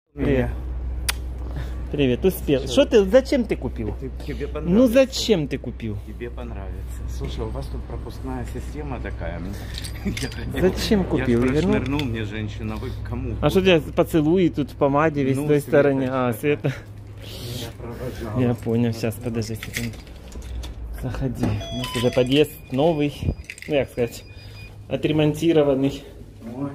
Привет. Привет, успел. Что ты, зачем ты купил? Тебе понравится. Ну зачем ты купил? Тебе понравится. Слушай, у вас тут пропускная система такая. Зачем купил? Я швырнул мне женщина, вы кому? А что у тебя поцелуи тут в помаде весь Ну, с той Света, стороне? А, Света. Я Я понял, сейчас, подожди секунду. Заходи. У нас уже подъезд новый, ну как сказать, отремонтированный. Ой,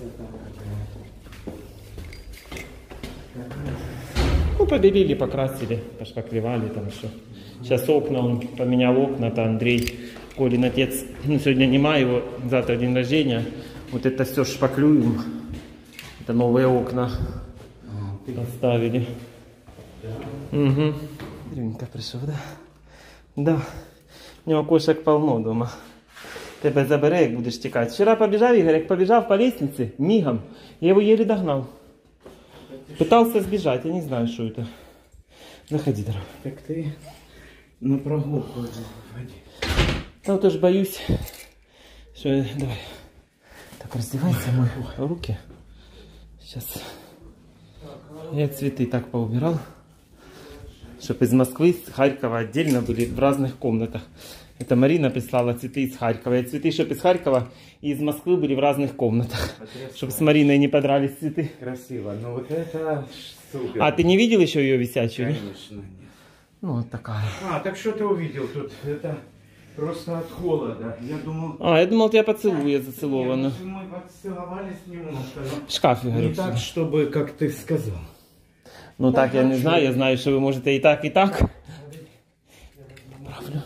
Ну, побелили, покрасили, пошпаклевали там еще. Сейчас окна, он поменял окна, это Андрей, Колин отец. Ну, сегодня нема его, завтра день рождения. Вот это все шпаклюем. Это новые окна поставили. Угу. Дрюнька пришел, да? Да. У него кошек полно дома. Тебе забере, як будеш тікати. Вчора побежал Игорь, як побежал по лестнице, мигом. Я его еле догнал. Пытался сбежать, я не знаю, что это. Заходи, дорогой. так ты на прогулку ходи. Я тоже боюсь, что... Давай. Так, раздевайся, мой руки. Сейчас. Я цветы так поубирал, чтобы из Москвы, с Харькова отдельно были в разных комнатах. Это Марина прислала цветы из Харькова. И цветы, чтобы из Харькова и из Москвы были в разных комнатах. Чтобы с Мариной не подрались цветы. Красиво, но вот это супер. А ты не видел еще ее висячую? Конечно нет. Ну, вот такая. А, так что ты увидел тут? Это просто от холода. Я думал... А, я думал, тебя поцелую, я зацелована. Нет, мы поцеловались немножко, но... В шкафе, говорю. Не так, чтобы, как ты сказал. Ну так, я не знаю, я знаю, что вы можете и так, и так. Правда?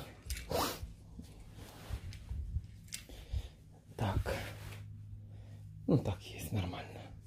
Так. Ну так есть, нормально.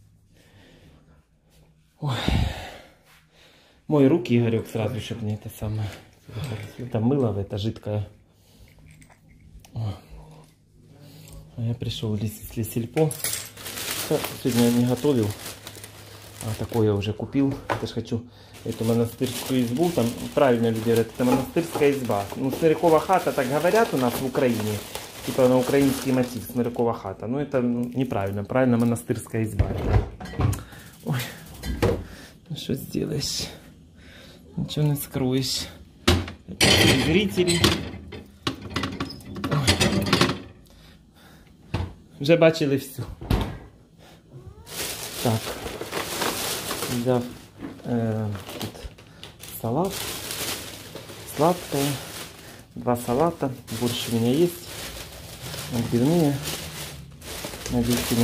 Ой. Мой руки, Игорек, сразу, чтобы не это самое. Это мыло, это жидкое. Ой. А я пришел из Лесельпо. Сегодня я не готовил. А такое я уже купил. Я же хочу эту монастырскую избу. Там правильно люди говорят, это монастырская изба. Ну, Смирякова хата, так говорят у нас в Украине. Типа на украинский мотив, Смирякова хата. Но это неправильно. Правильно монастырская изба. Ой, ну что сделаешь? Ничего не скроешь. Зрители. Ой. Вже бачили все. Так. Взяв тут салат, сладкое, 2 салата, борщ у меня есть, отбивные, надеюсь.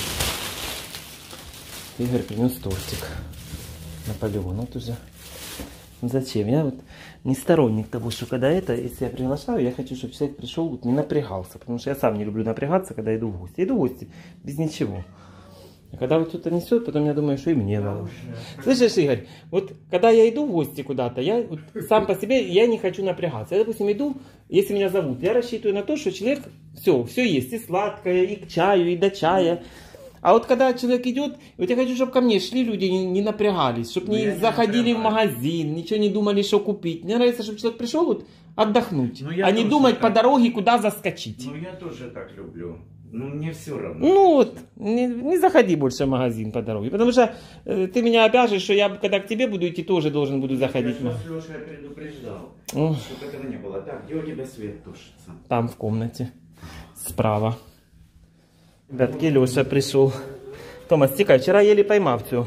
Игорь принес тортик, Наполеон, вот уже. Зачем? Я вот не сторонник того, что когда если я приглашаю, я хочу, чтобы человек пришел, вот, не напрягался, потому что я сам не люблю напрягаться, когда иду в гости. Иду в гости без ничего. А когда вот кто-то несет, потом я думаю, что и мне надо. Слышишь, Игорь, вот когда я иду в гости куда-то, я вот, сам по себе, я не хочу напрягаться. Я, допустим, иду, если меня зовут, я рассчитываю на то, что человек, все есть, и сладкое, и к чаю, и до чая. А вот когда человек идет, вот я хочу, чтобы ко мне шли люди, не напрягались, чтобы не заходили в магазин, ничего не думали, что купить. Мне нравится, чтобы человек пришел вот отдохнуть, а не думать по дороге, куда заскочить. Ну, я тоже так люблю. Ну, мне все равно. Ну вот, не заходи больше в магазин по дороге. Потому что ты меня обяжешь, что я, когда к тебе буду идти, тоже должен буду заходить. Я с Лешей предупреждал, чтобы этого не было. Так, где у тебя свет тушится? Там в комнате, справа. Ребятки, Леша пришел. Томас, тикай, вчера еле поймав цю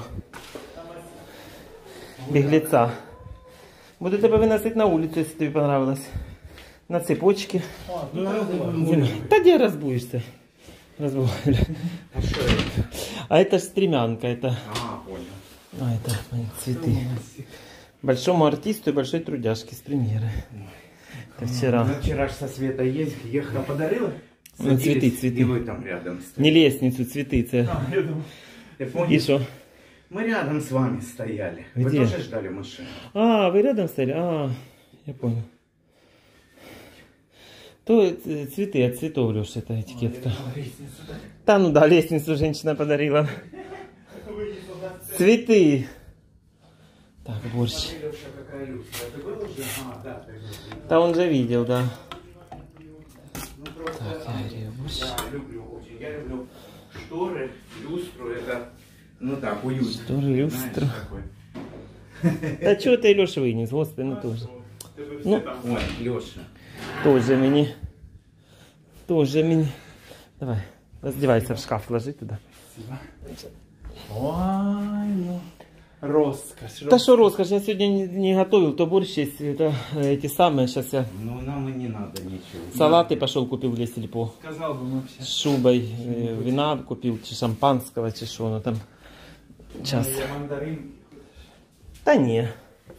беглеца. Буду тебе выносить на улицу, если тебе понравилось. На цепочке. Да где разбудишься? А это ж стремянка, это. А, понял. А, это мои цветы. Большому артисту и большой трудяшке с премьеры. Это вчера. Ну, вчера же со Светой ехала, подарила? Ну, цветы. И вы там рядом стоите. Не лестницу, цветы. Я думал. Ты понял? И что? Мы рядом с вами стояли. Где? Вы тоже ждали машину? А, вы рядом стояли? А, я понял. То цветы от цветов, Леша, это этикетка. Да, ну да, лестницу женщина подарила. Цветы. Так, борщ. Да, он же видел, да. Так, я борщ. Я люблю шторы, люстру, это Ну так, уютно. Штори, люстра. Знаешь, такой. Та чого ти, Льоша, виніс, господи, ну теж. Ну, Ой, Леша. Тоже мені. Тоже мені. Давай, раздевайся, в шкаф ложи туда. Ой, ну. Роскошь. Да что роскошь, я сегодня не готовил, то борщ есть, это эти самые, сейчас я Ну нам и не надо ничего. салаты пошел купил в Лесельпо. Сказал бы вообще. С шубой, вина купил, чи шампанского, чи что, ну там. Сейчас. Я мандарин. Да не.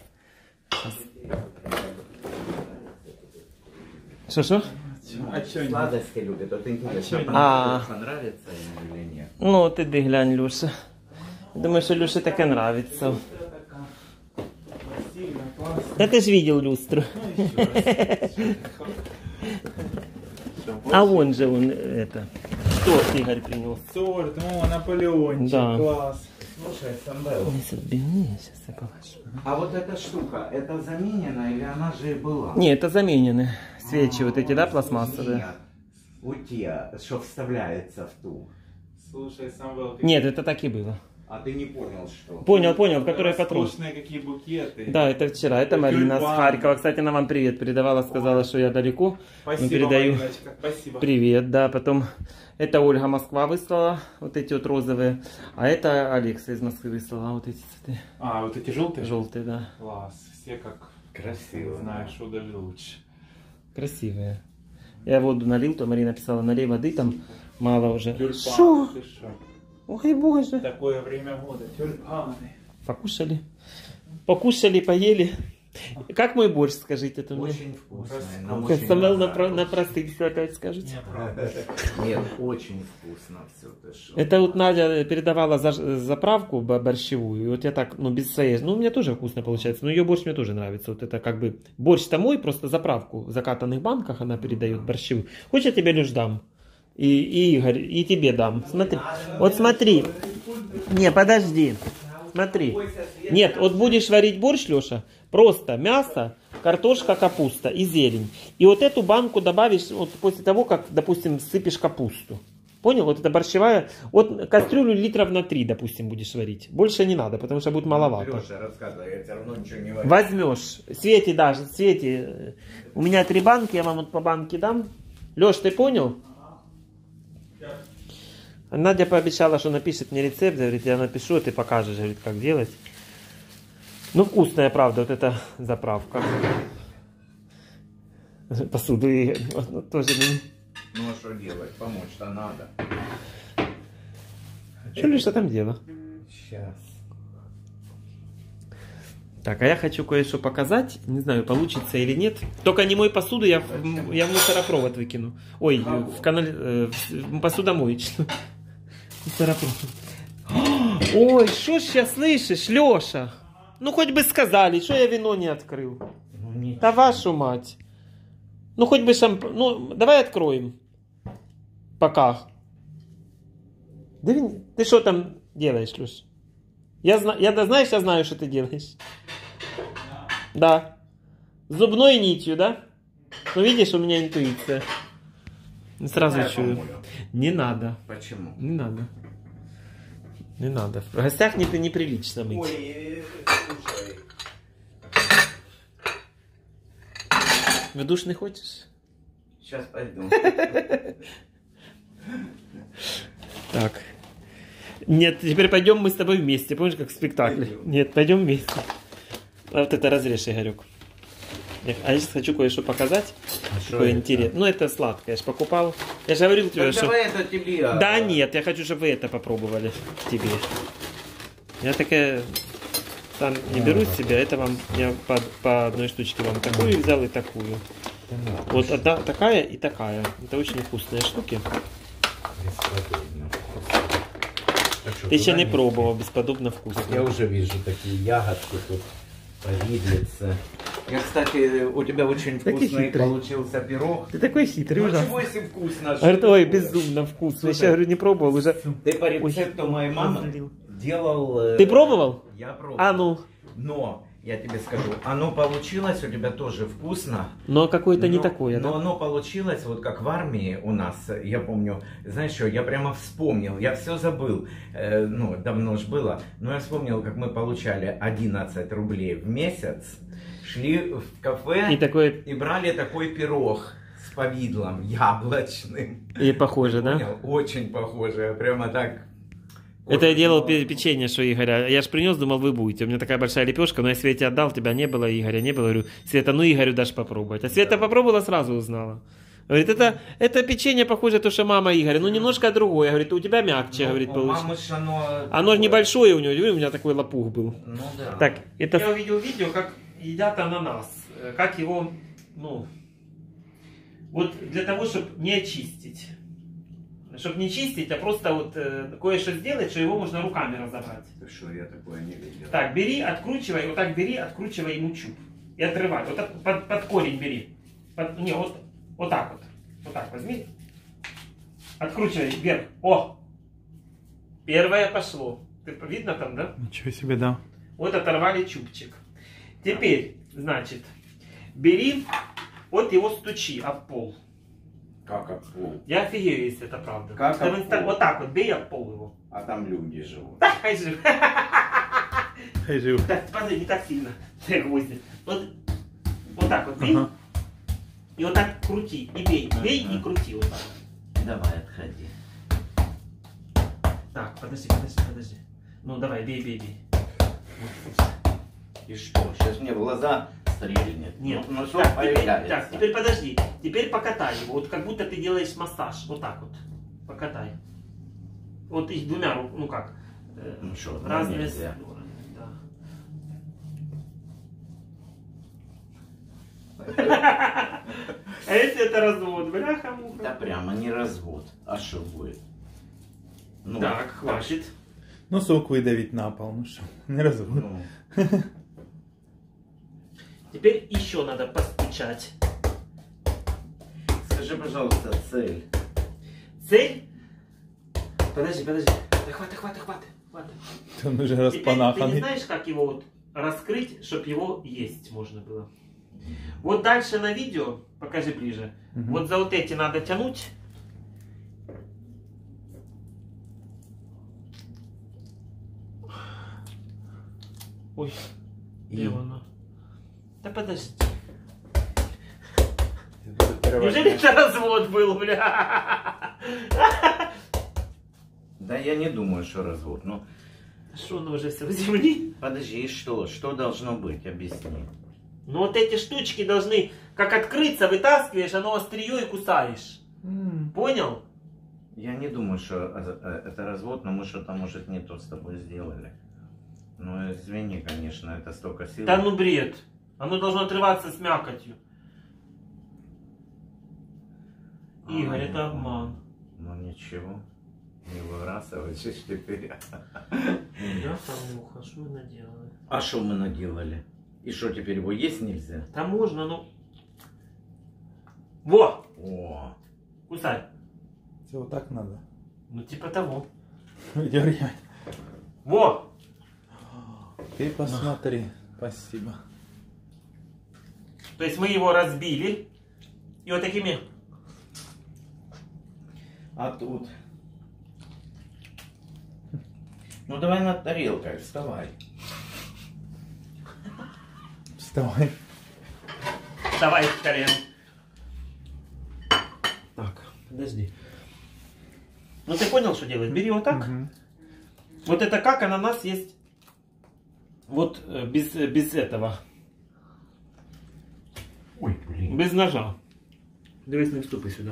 Что? А что они? Сладости любят. Вот интересно, А. понравится ему или нет? Ну, ты ды глянь, Люша. Думаю, что Люше так и нравится. Красиво, классно. Да ты же видел люстру. Ну, еще раз. А вон же он, это, торт Игорь принес. Торт, о, Наполеончик, Да. класс. Слушай, Самвел, Сейчас я положу. а вот эта штука, это заменена или она же и была? Не, это заменены. Свечи вот эти, да, пластмассовые? Нет. У те, что вставляется в ту. Слушай, Самвел, ты... Нет, это так и было. А ты не понял, что? Понял, в которой патрон. Роскошные какие букеты. Да, это вчера. Это Марина с Тюльпаны. Харькова. Кстати, она вам привет передавала, сказала, что я далеко. Спасибо, передаю. Мариночка, спасибо. Привет, да. Потом это Ольга Москва выслала, вот эти вот розовые. А это Алекса из Москвы выслала, вот эти цветы. А, вот эти желтые? Желтые, да. Класс. Все как Красиво. знаешь, что даже лучше. Красивые. Я воду налил, то Марина писала, налей воды, там мало уже. Тюльпаны, Шо? ты шо? Ой, боже. Такое время года. Тюльпаны. Покушали. Покушали, поели. Как мой борщ, скажите, это мне? Очень вкусная. нам Как очень Самвел понравилось. напросился опять, скажите. Нет, очень вкусно все, ты шо. Это вот Надя передавала заправку борщевую, и вот я так, ну, без своей, ну, у меня тоже вкусно получается, но ее борщ мне тоже нравится. Вот это как бы, борщ-то мой, просто заправку в закатанных банках она передает борщевую. Хочешь, я тебе, Леш, дам? И Игорь, и тебе дам. Смотри, вот смотри. Не, подожди. Смотри. Нет, вот будешь варить борщ, Леша, просто мясо, картошка, капуста и зелень. И вот эту банку добавишь вот после того, как, допустим, сыпешь капусту. Понял? Вот это борщевая. Вот кастрюлю литров на 3, допустим, будешь варить. Больше не надо, потому что будет маловато. Леша, рассказывай, я все равно ничего не варю. Возьмешь. Свете даже, Свете. У меня 3 банки, я вам вот по банке дам. Леш, ты понял? Надя пообещала, что напишет мне рецепт, говорит, я напишу, а ты покажешь, говорит, как делать. Ну, вкусная, правда, вот эта заправка. Посуду и тоже не... Ну а что делать? Помочь-то надо. Что ли, что там дело? Сейчас. Так, а я хочу кое-что показать. Не знаю, получится или нет. Только не мой посуду, я в мусоропровод выкину. Ой, в канале... в посудомоечную. Мусоропровод. Ой, что ж сейчас слышишь, Леша? Ну, хоть бы сказали, что я вино не открыл. Ну, ничего. Да вашу мать. Ну, хоть бы шампань... Ну, давай откроем. Пока. Да, ты что там делаешь, Леш? Я знаешь, я знаю, что ты делаешь. Да. Зубной нитью, да? Ну, видишь, у меня интуиция. Сразу Давай чую. помою. Не надо. Почему? Не надо. Не надо. В гостях неприлично мыть. Ой, слушай. В душ не хочешь? Сейчас пойду. Так. Нет, теперь пойдем мы с тобой вместе. Помнишь, как в спектакле? Пойдем. Нет, пойдем вместе. А вот это разрежь, Игорек. А я сейчас хочу кое-что показать. Такое интересное. Ну, это сладкое. Я же покупал. Я же говорил тебе, Так что... давай это тебе. Да нет, я хочу, чтобы вы это попробовали тебе. Я такая... Сам не беру себе, а это вам... Я по одной штучке вам такую взял и такую. Вот одна такая и такая. Это очень вкусные штуки. Ты еще не пробовал, бесподобно вкусно. Я уже вижу такие ягодки тут, повидлицы. Я, кстати, у тебя очень Такой вкусный хитрый. получился пирог. Ты такой хитрый, Ну, ужасно. чего если вкусно? Говорит, ой, безумно вкусно. Я еще говорю, не пробовал уже. Ты по рецепту моей мамы разлил. делал... Ты пробовал? Я пробовал. А ну. Но я тебе скажу, оно получилось у тебя тоже вкусно. Но какое-то не Но- такое, Но да? оно получилось, вот как в армии у нас, я помню, знаешь что, я прямо вспомнил, я все забыл, ну, давно ж было, но я вспомнил, как мы получали 11 рублей в месяц, шли в кафе И такое, и брали такой пирог с повидлом яблочным. и похоже, да? Понял? Очень похоже, прямо так. Это я делал Очень печенье, что Игоря. Я же принес, думал, вы будете. У меня такая большая лепешка, но я Свете отдал, тебя не было, Игоря не было. Говорю, Света, ну Игорю дашь попробовать. А Света попробовала, сразу узнала. Говорит, это печенье похоже, то, что мама Игоря. Ну немножко другое. Говорит, у тебя мягче, Ну, говорит, у получилось. мамы ж оно... Оно же небольшое у него, у меня такой лопух был. Ну да. Так, это... Я увидел видео, как едят ананас. Как его, ну... Вот для того, чтобы не очистить. Чтобы не чистить, а просто вот кое-что сделать, что его можно руками разобрать. Ты что, я такое не видел. Так, бери, откручивай, вот так бери, откручивай ему чуб. И отрывай. Вот так, под корень бери. Не, вот так вот. Вот так возьми. Откручивай вверх. О! Первое пошло. Видно там, да? Ничего себе, да. Вот оторвали чубчик. Теперь, значит, бери, вот его стучи об пол. Как об пол. Я офигею, если это правда. Как Что об в инста- пол? Вот так вот, бей об пол его. А там люди живут. Да, хай жив. Хай жив. Так, подожди, не так сильно. Гвозди. Вот так вот бей. Ага. И вот так крути. И бей. Бей и крути вот так вот. Давай, отходи. Так, подожди. Ну давай, бей. И что, сейчас мне в глаза стрельнет? Нет. Ну, что Так, появляется? так, теперь подожди. Теперь покатай его. Вот как будто ты делаешь массаж. Вот так вот. Покатай. Вот их двумя руками. Ну как? Ну что, Разные нельзя. стороны. Да. А если это развод? Бляха-муха. Да прямо не развод. А что будет? Ну, Так, хватит. Ну, сок выдавить на пол, ну что, не развод. Ну, Теперь еще надо постучать. скажи, пожалуйста, цель. Цель? Подожди. Да хватит. Он уже Теперь ты не распанаханный. знаешь, как его вот раскрыть, чтобы его есть можно было? Вот дальше на видео, покажи ближе. Мгм. Вот за вот эти надо тянуть. Ой, где оно? Да подожди. Неужели это развод был, бля? Да я не думаю, что развод. Ну, Что оно уже все в земле? подожди, и что? Что должно быть? Объясни. Ну вот эти штучки должны, как открыться, вытаскиваешь, оно острие и кусаешь. Понял? Я не думаю, что это развод, но мы что-то, может, не то с тобой сделали. Ну, извини, конечно, это столько сил. Да ну бред. Оно должно отрываться с мякотью. Игорь, это обман. Ну, ничего. Не выбрасывайся теперь. Да, там муха, что вы наделали? А что мы наделали? И что, теперь его есть нельзя? Там можно, ну... Во! О, Кусай. Все вот так надо. Ну типа того. Дергай. Во! Ты посмотри. Спасибо. То есть мы его разбили. И вот такими... а тут? Ну, давай над тарелкой, вставай. Вставай. Давай, Карен. Так, подожди. Ну ты понял, что делать? Бери вот так. Мгм. Вот это как ананас есть. Вот без этого. Ой, блин. Без ножа. Дивись, не вступи сюда.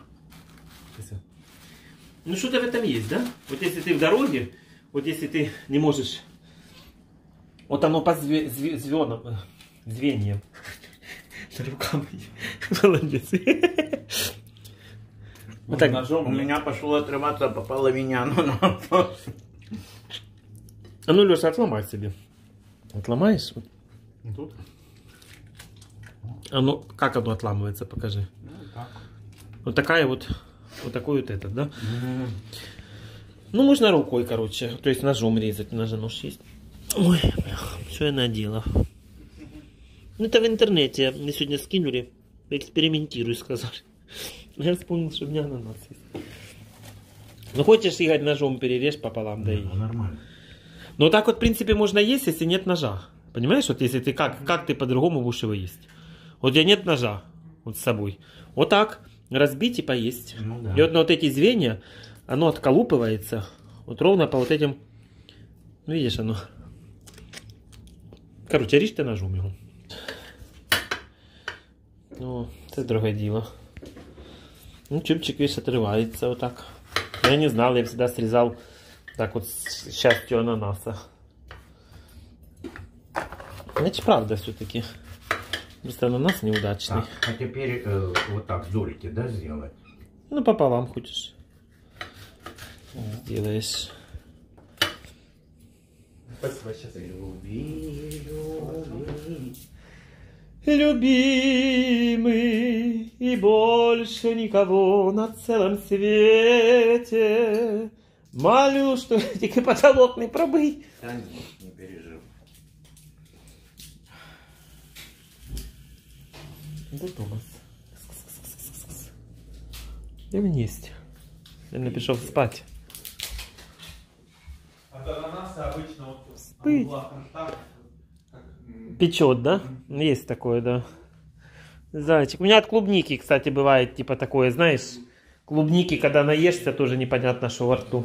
Ну что-то в этом есть, да? Вот если ты в дороге, вот если ты не можешь... Вот оно по звеньям. Руками. Молодец. Вот так. Ножом У меня пошло отрываться по половине ананаса. А ну, Леша, отломай себе. Отломаешь? Вот. Тут? А ну, как оно отламывается, покажи. Ну, так. Вот такая вот такой вот этот, да? Ну, можно рукой, короче. То есть ножом резать. У нас же нож есть. Ой, что я наделал. Ну, это в интернете. Мне сегодня скинули. Экспериментируй, сказали. Я вспомнил, что у меня ананас есть. Ну, хочешь, Игорь, ножом перережь пополам, да и... Ну, нормально. Но так вот, в принципе, можно есть, если нет ножа. Понимаешь, вот если ты как ты по-другому будешь его есть? Вот у тебя нет ножа вот с собой. Вот так разбить и поесть. Ну, да. И вот эти звенья, оно отколупывается. Вот ровно по вот этим... Ну, видишь, оно... Короче, режь ты ножом его. Ну, это другое дело. Ну, чубчик весь отрывается вот так. Я не знал, я всегда срезал так вот с частью ананаса. Значит, правда все-таки. Просто ананас неудачный. Так, а теперь вот так дольки, да, сделать? Ну, пополам хочешь. Сделаешь. Спасибо, сейчас. Люби, люби. Любимый, и больше никого на целом свете. Молю, что тільки потолок не пробий. Да нет, не переживай. Да, Томас. Я вниз. Я напишу спать. От ананаса обычно вот Спыть. так, Печет, да? Есть такое, да. Зайчик. У меня от клубники, кстати, бывает типа такое, знаешь, клубники, когда наешься, тоже непонятно, что во рту.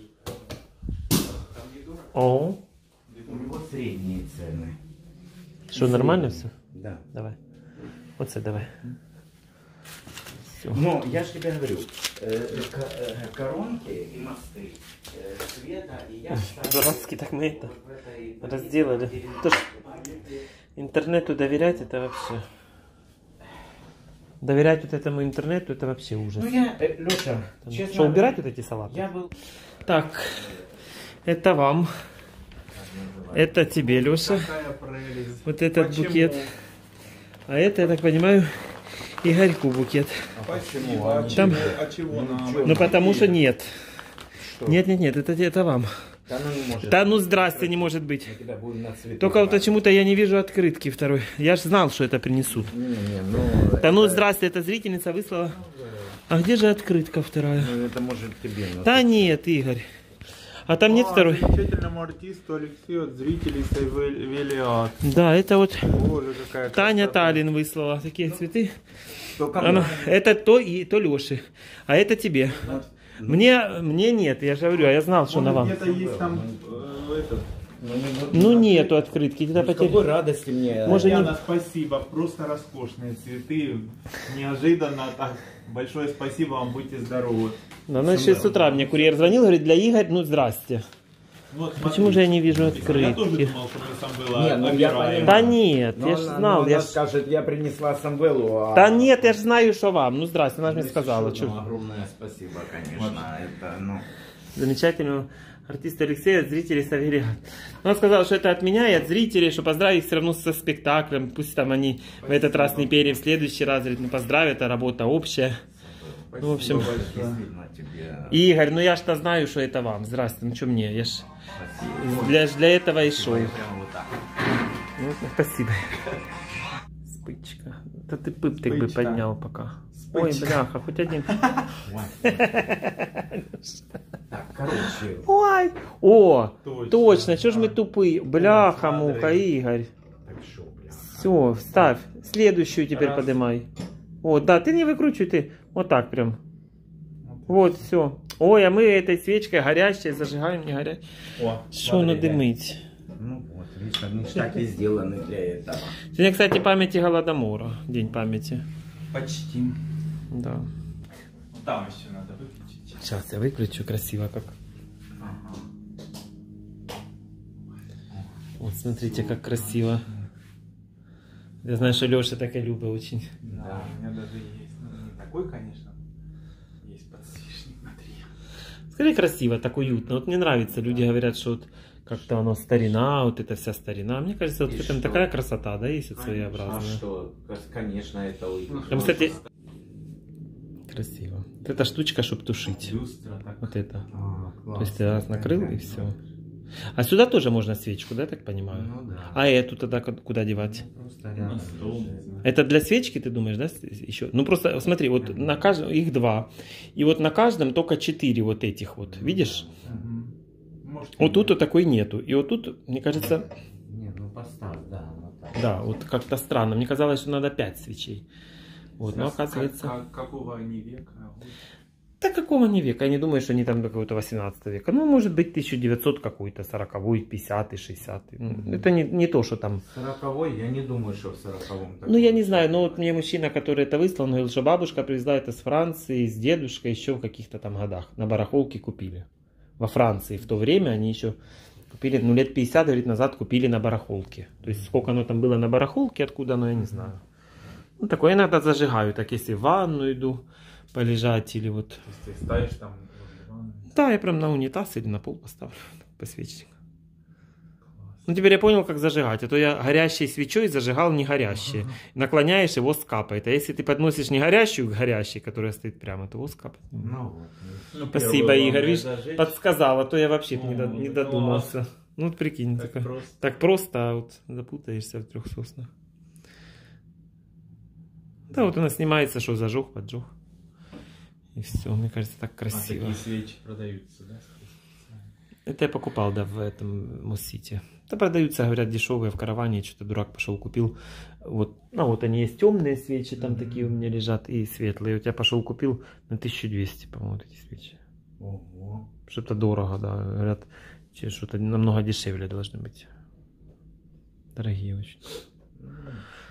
О, У него средние цены. что, нормально все? Да. Давай. Вот это давай. Всё. Но я же тебе говорю, коронки и мосты, света, и я Дурацкий, так мы это разделали. То, что интернету доверять, это вообще... Доверять вот этому интернету, это вообще ужас. Ну я, Леша, честно... Что, убирать вот эти салаты? Я был... Так, это вам. Это тебе, Леша. Какая прелесть. Вот этот Почему? букет. А это, я так понимаю, Игорьку букет. Почему? А Там- чего, а чего нам? Ну потому что нет. Что? Нет, это вам. Да ну не может. Да ну здрасте, не может быть. Мы тебя будем на цветы Только вот брать. почему-то я не вижу открытки второй. Я ж знал, что это принесут. Не, ну... Да ну это- здрасте, эта зрительница выслала. А где же открытка вторая? Ну это может тебе... но- Да нет, Игорь. А там нет второй. Замечательному артисту Алексею от зрителей Савелиад. Да, это вот Боже, какая Таня красота. Таллин выслала такие цветы. Только Она- это то и то Леши, а это тебе. Мне нет, я же говорю, а я знал, что на Может, вам. где-то есть там этот. Ну нету открытки, тогда С какой потерял. радости мне... Может, не- Яна, спасибо, просто роскошные цветы. Неожиданно так. Большое спасибо вам, будьте здоровы. Да, ну еще с утра мне курьер звонил, говорит, для Игоря, ну здрасте. Вот, Почему же я не вижу Я тоже открытки? думал, что мы сам было Не, ну я понимаю. Да нет, Ну, я же она- знал, ну, я она ж... скажет, я принесла Самвелу, а... Да нет, я же знаю, что вам. Ну здрасте, она же Ну, мне сказала. что, Чё? ну, огромное спасибо, конечно. Это, ну... Замечательного артиста Алексея от зрителей Савелиад. Он сказал, что это от меня и от зрителей, что поздравить их все равно со спектаклем. Пусть там они в этот раз не пели, в следующий раз, говорит, ну поздравят, а работа общая. Ну, в общем, Действительно тебе... Игорь, ну я ж-то знаю, что это вам. Здрасте, ну что мне, я ж для этого и шел. Прямо вот так. Ну, спасибо. Спычка. Да ты пыптик бы Спычка. поднял пока. Ой, бляха, хоть один. Так, короче, Ой, о, Точно. точно, что ж мы тупые. Бляха, муха, смотри. Игорь. так шо, бля. Все, вставь. Следующую теперь Раз. поднимай. Вот, да, ты не выкручивай, ты вот так прям. Вот, все. Ой, а мы этой свечкой горящей зажигаем, не горящей. О, Что смотри. надымыть? Ну вот, видишь, они ж так и сделаны для этого. Сегодня, кстати, памяти Голодомора. День памяти. Почти. Да. Ну, там еще надо выключить. Сейчас я выключу, красиво как. Ага. Вот смотрите, как красиво. Я знаю, что Леша так и любит очень. Да, у меня даже есть. Ну, не такой, конечно. Есть подсвечник внутри. Скорее красиво, так уютно. Вот мне нравится, люди говорят, что вот как-то оно старина, вот эта вся старина. Мне кажется, вот И в этом что? такая красота, да, есть вот А своеобразная. что, конечно, это уйдет. Там, кстати, красиво. Вот эта штучка, чтобы тушить. Люстра так. Вот это. А, То есть ты раз накрыл и все. А сюда тоже можно свечку, да, так понимаю? Ну да. А эту тогда куда девать? Просто На рядом стол. лежит. Это для свечки, ты думаешь, да, еще? Ну просто смотри, вот на каждом, их 2. И вот на каждом только 4 вот этих вот, видишь? Мгм. Может, Вот тут вот такой нету. И вот тут, мне кажется, Не, ну поставь, да, вот так. да, вот как-то странно. Мне казалось, что надо 5 свечей. Вот, но оказывается... Какого они века? Да какого не века? Я не думаю, что они там какого-то 18 века. Ну, может быть, 1900 какой-то, 40-й, 50-й, 60-й. Ну, это не то, что там... 40-й, я не думаю, что в 40-м. Ну, я не знаю, но вот мне мужчина, который это выслал, он говорил, что бабушка привезла это с Франции, с дедушкой еще в каких-то там годах. На барахолке купили. Во Франции в то время они еще купили, ну, лет 50, говорит, назад купили на барахолке. То есть, сколько оно там было на барахолке, откуда оно, я не знаю. Ну, такое иногда зажигаю, так если в ванну иду полежать или вот... То есть ты ставишь там возле ванны? Да, я прям на унитаз или на пол поставлю подсвечник. Ну, теперь я понял, как зажигать. А то я горящей свечой зажигал не горящее. Наклоняешь, и воск капает. А если ты подносишь не горящую к горящей, которая стоит прямо, то воск капает. Ну вот. Ну, Спасибо, первую Игорь, главное видишь, зажечь. подсказал, а то я вообще не, О, не ну, додумался. Ну, вот прикинь, Так такое. просто. Так просто, а вот запутаешься в 3 соснах. Да, вот она снимается, что зажег, поджег. И все, мне кажется, так А красиво. такие свечи продаются, да? Это я покупал, да, в этом Моссите. Да, продаются, говорят, дешевые в караване. Что-то дурак пошел купил. Вот, ну, вот они есть темные свечи, там такие у меня лежат, и светлые. Вот я пошел купил на 1200, по-моему, вот эти свечи. Ого. Что-то дорого, да. Говорят, что-то намного дешевле должны быть. Дорогие очень.